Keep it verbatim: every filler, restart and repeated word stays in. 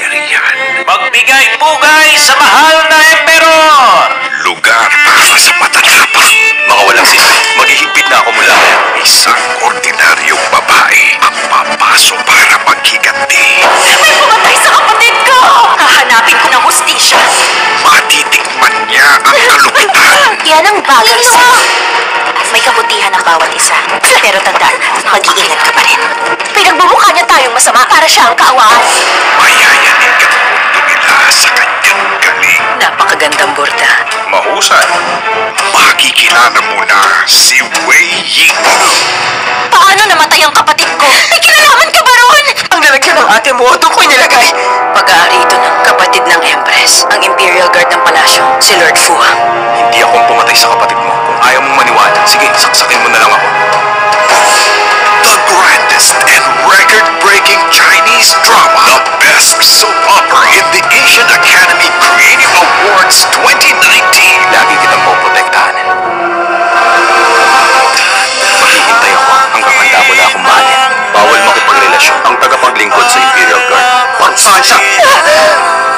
kapangyarihan. Magbigay-pugay sa mahal na emperor! Lugar para sa matatapak. Mga walang sisi, maghihigpit na ako mula. Isang ordinaryong babae ang papasok para maghiganti. May pumatay sa kapatid ko! Hahanapin ko ng hustisya. Matitikman niya ang kalupitan. Yan ang bagay sa... May kabutihan ang bawat isa. Pero tandaan, mag-iingat ka pa rin. Pinagbumukha niya tayong masama para siya ang kaawaan. Mayayanig ang mundo nila sa kanyang galing. Napakagandang borda. Mahusay. Makikilala mo na si Wei Ying. Paano namatay ang kapatid ko? May kinalaman ka ba ron? Ang lalagyan ng ate mo, doon ko'y nilagay. Pag-aari ito ng kapatid ng Empress, ang Imperial Guard ng palasyo, si Lord Fu. Hindi akong pumatay sa kapatid mo. Kung ayaw mong maniwala, sige, saksakin mo na lang ako. The grandest and record-breaking Chinese drama. The best soap opera in the Asian Academy Creative Awards twenty nineteen. Lagi kitang poprotektahan. Maghihintay ako hanggang handa mo na akong mahalin. Bawal makipagrelasyon ang tagapaglingkod sa Imperial Guard. Parusahan siya!